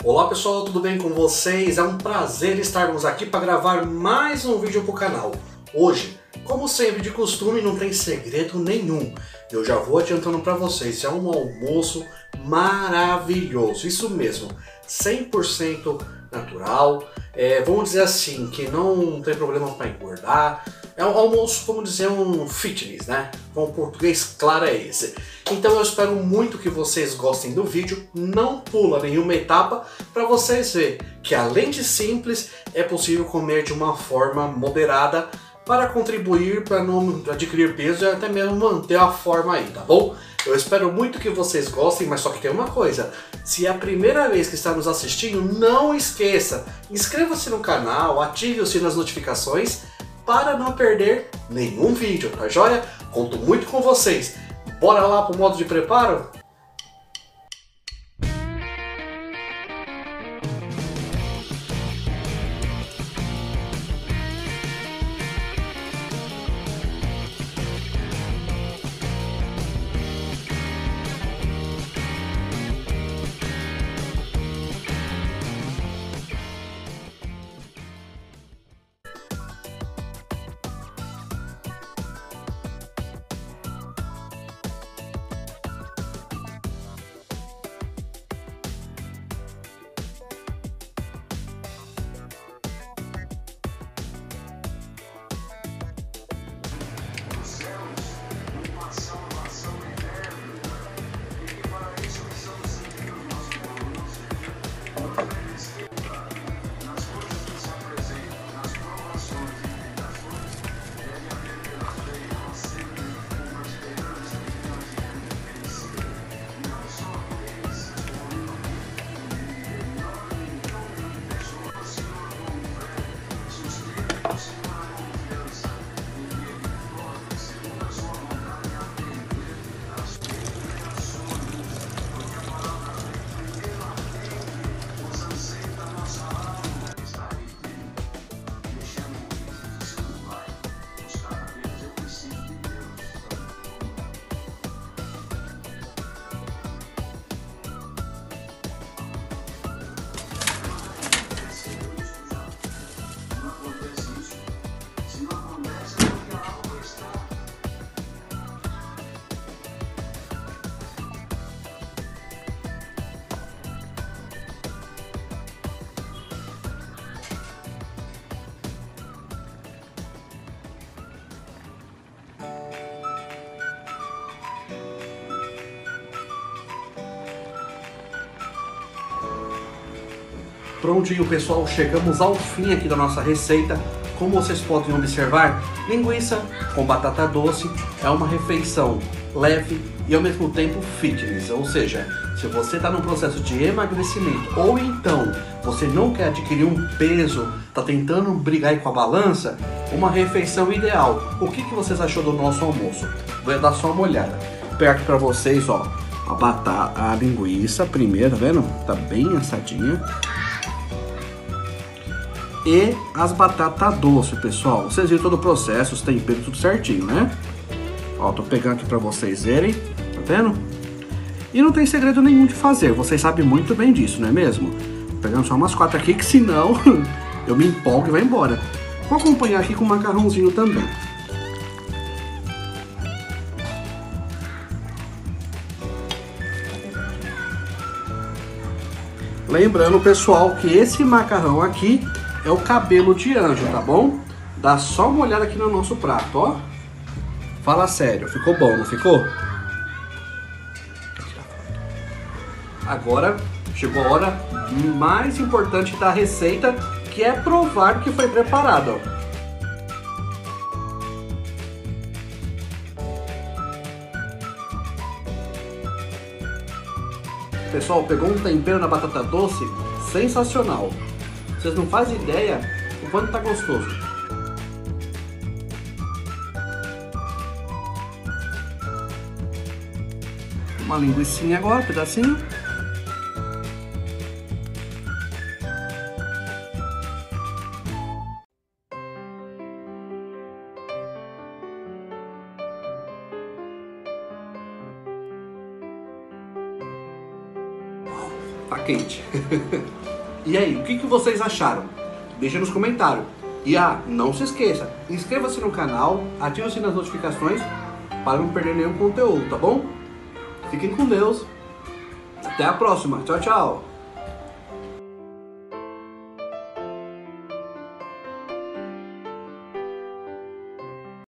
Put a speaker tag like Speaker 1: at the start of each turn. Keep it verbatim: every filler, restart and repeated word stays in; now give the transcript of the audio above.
Speaker 1: Olá pessoal, tudo bem com vocês? É um prazer estarmos aqui para gravar mais um vídeo para o canal. Hoje, como sempre de costume, não tem segredo nenhum. Eu já vou adiantando para vocês, é um almoço maravilhoso, isso mesmo, cem por cento natural, é, vamos dizer assim, que não tem problema para engordar. É um almoço, como dizer, um fitness, né? Com o português claro é esse. Então eu espero muito que vocês gostem do vídeo, não pula nenhuma etapa, para vocês verem que além de simples, é possível comer de uma forma moderada para contribuir para não adquirir peso e até mesmo manter a forma aí, tá bom? Eu espero muito que vocês gostem, mas só que tem uma coisa, se é a primeira vez que está nos assistindo, não esqueça, inscreva-se no canal, ative o sino das notificações, para não perder nenhum vídeo, tá joia? Conto muito com vocês. Bora lá pro modo de preparo? Prontinho pessoal, chegamos ao fim aqui da nossa receita. Como vocês podem observar, linguiça com batata doce é uma refeição leve e ao mesmo tempo fitness. Ou seja, se você está num processo de emagrecimento ou então você não quer adquirir um peso, está tentando brigar aí com a balança, uma refeição ideal. O que, que vocês achou do nosso almoço? Vou dar só uma olhada. Perto para vocês, ó, a batata, a linguiça primeiro, tá vendo? Tá bem assadinha. E as batatas doces, pessoal. Vocês viram todo o processo, os temperos, tudo certinho, né? Ó, tô pegando aqui pra vocês verem, tá vendo? E não tem segredo nenhum de fazer, vocês sabem muito bem disso, não é mesmo? Tô pegando só umas quatro aqui, que senão eu me empolgo e vai embora. Vou acompanhar aqui com um macarrãozinho também. Lembrando, pessoal, que esse macarrão aqui é o cabelo de anjo, tá bom? Dá só uma olhada aqui no nosso prato, ó. Fala sério, ficou bom, não ficou? Agora chegou a hora mais importante da receita, que é provar o que foi preparado, ó. Pessoal, pegou um tempero na batata doce sensacional. Vocês não fazem ideia o quanto tá gostoso. Uma linguicinha agora, um pedacinho. tá quente. E aí, o que, que vocês acharam? Deixa nos comentários. E ah, não se esqueça, inscreva-se no canal, ative o sininho das notificações para não perder nenhum conteúdo, tá bom? Fiquem com Deus. Até a próxima. Tchau, tchau.